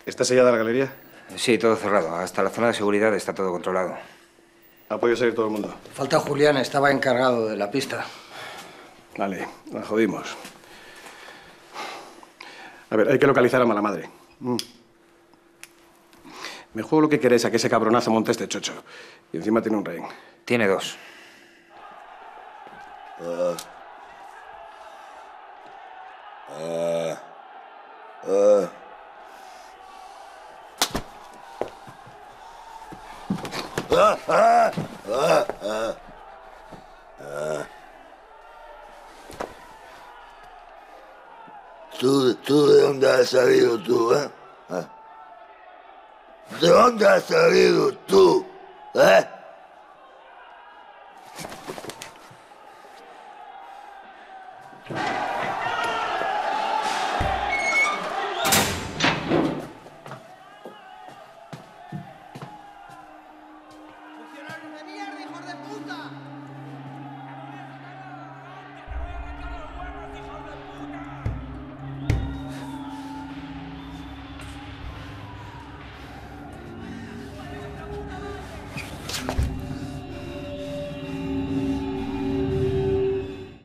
¿Está sellada la galería? Sí, todo cerrado. Hasta la zona de seguridad está todo controlado. ¿Ha podido salir todo el mundo? Falta Julián, estaba encargado de la pista. Vale, la jodimos. A ver, hay que localizar a mala madre. Me juego lo que queréis a que ese cabronazo monte este chocho. Y encima tiene un rehén. Tiene dos. ¿Tú de dónde has salido tú, eh? ¿De dónde has salido tú, eh?